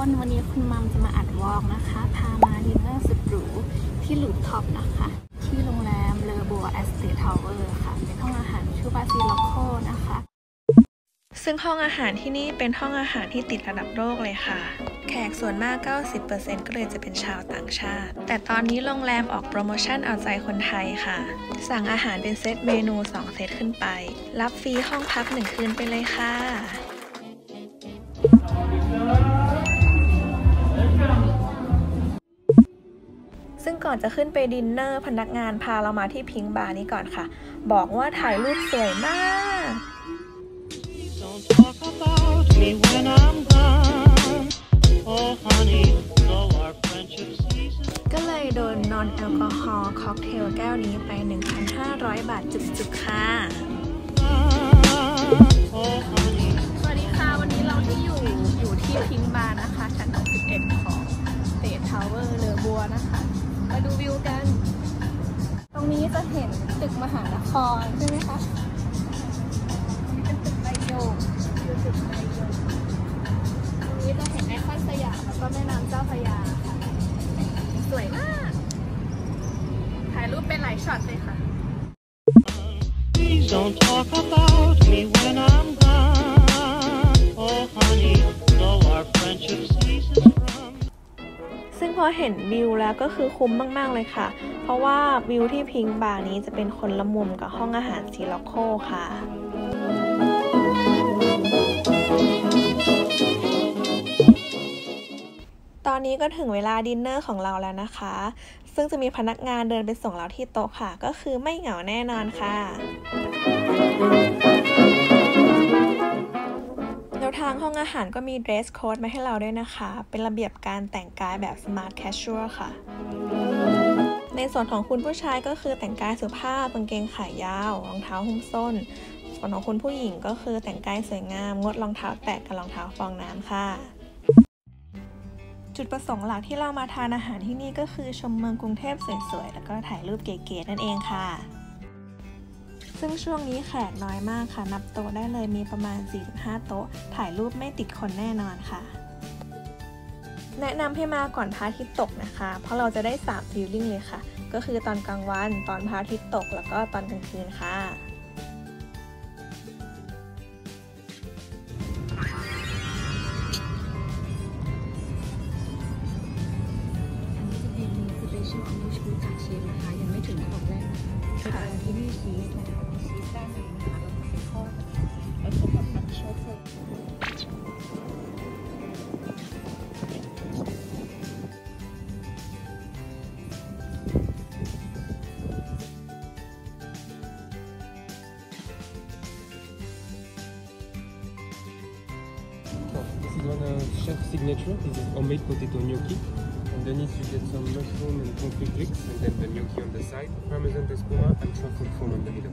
วันนี้คุณมัมจะมาอัดวอล์กนะคะพามาดินเนอร์สุดหรูที่ลูฟท็อปนะคะที่โรงแรมเลอบัวแอสเตทาวเวอร์ค่ะเป็นห้องอาหารชื่อบาซิล็อกโคนะคะซึ่งห้องอาหารที่นี่เป็นห้องอาหารที่ติดระดับโลกเลยค่ะแขกส่วนมาก 90% ก็เลยจะเป็นชาวต่างชาติแต่ตอนนี้โรงแรมออกโปรโมชั่นเอาใจคนไทยค่ะสั่งอาหารเป็นเซตเมนู2เซตขึ้นไปรับฟรีห้องพัก1คืนไปเลยค่ะซึ่งก่อนจะขึ้นไปดินเนอร์พนักงานพาเรามาที่พิงค์บาร์นี้ก่อนค่ะบอกว่าถ่ายรูปสวยมากก็เลยโดนนอนแอลกอฮอล์ค็อกเทลแก้วนี้ไป 1,500 บาทจุกๆค่ะสวัสดีค่ะวันนี้เราที่อยู่ที่พิงค์บาร์นะคะชั้น11ของสเตททาวเวอร์เลอบัวนะคะมาดูวิวกันตรงนี้จะเห็นตึกมหานครใช่ไหมคะเป็นตึกใบโยกตึกใบโยกตรงนี้จะเห็นไอคอนสยามแล้วก็แม่น้ำเจ้าพระยาค่ะสวยมากถ่ายรูปเป็นหลายช็อตเลยค่ะDon't talk about me when I'm gone. Oh honey, though our friendship ceases from. ซึ่งพอเห็นวิวแล้วก็คือคุ้มมากๆเลยค่ะเพราะว่าวิวที่พิงค์บาร์นี้จะเป็นคนละมุมกับห้องอาหารซีล็อกโคค่ะตอนนี้ก็ถึงเวลาดินเนอร์ของเราแล้วนะคะซึ่งจะมีพนักงานเดินไปส่งเราที่โต๊ะค่ะก็คือไม่เหงาแน่นอนค่ะแล้วทางห้องอาหารก็มี dress code มาให้เราด้วยนะคะเป็นระเบียบการแต่งกายแบบ smart casual ค่ะในส่วนของคุณผู้ชายก็คือแต่งกายสุภาพกางเกงขายาวรองเท้าหุ้มส้นส่วนของคุณผู้หญิงก็คือแต่งกายสวยงามงดรองเท้าแตะกับรองเท้าฟองน้ำค่ะจุดประสงค์หลักที่เรามาทานอาหารที่นี่ก็คือชมเมืองกรุงเทพสวยๆแล้วก็ถ่ายรูปเก๋ๆนั่นเองค่ะซึ่งช่วงนี้แขกน้อยมากค่ะนับโต๊ะได้เลยมีประมาณ 4-5 โต๊ะถ่ายรูปไม่ติดคนแน่นอนค่ะแนะนำให้มาก่อนพระอาทิตย์ตกนะคะเพราะเราจะได้3ฟีลลิ่งเลยค่ะก็คือตอนกลางวันตอนพระอาทิตย์ตกแล้วก็ตอนกลางคืนค่ะยังไม่ถึงของแรกค่ะที่นี่ชีสนะคะชีสด้านในนะคะแล้วก็ไปทอดแล้วก็แบบอัดช็อตเสร็จ This is one chef signature. This is homemade potato gnocchi. Underneath you get some mushroom and confit bricks, and then the gnocchi on the side, parmesan d'espuma and truffle foam in the middle.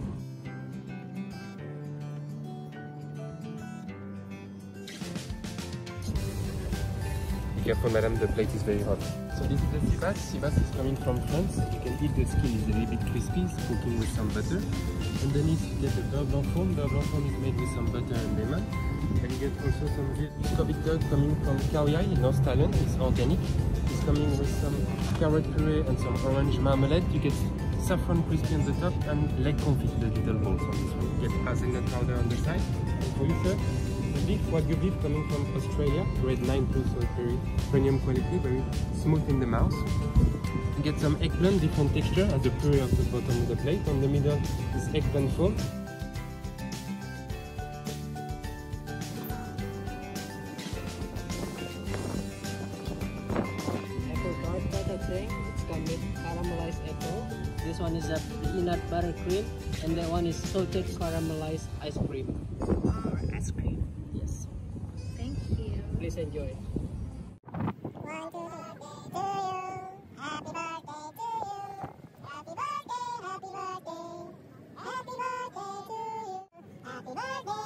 Be careful, madam, the plate is very hot. So this is the sivas. Sivas is coming from France. You can eat the skin, it's a little bit crispy, it's cooking with some butter. Underneath you get the beurre blanc foam. Beurre blanc foam is made with some butter and lemon. And you get also some Muscovy duck coming from Khao Yai in North Thailand. It's organic. It's coming with some carrot puree and some orange marmalade. You get saffron crispy on the top and leg confit, the little balls on this one. You get hazelnut powder on the side. And for you, sir, the big Wagyu beef coming from Australia, grade 9 plus, so very premium quality, very smooth in the mouth. You get some eggplant, different texture as the puree of the bottom of the plate. On the middle is eggplant foam. It's come with caramelized apple. This one is a peanut butter cream, and that one is salted caramelized ice cream. Ice cream. Yes. Thank you. Please enjoy. Happy birthday to you. Happy birthday to you. Happy birthday.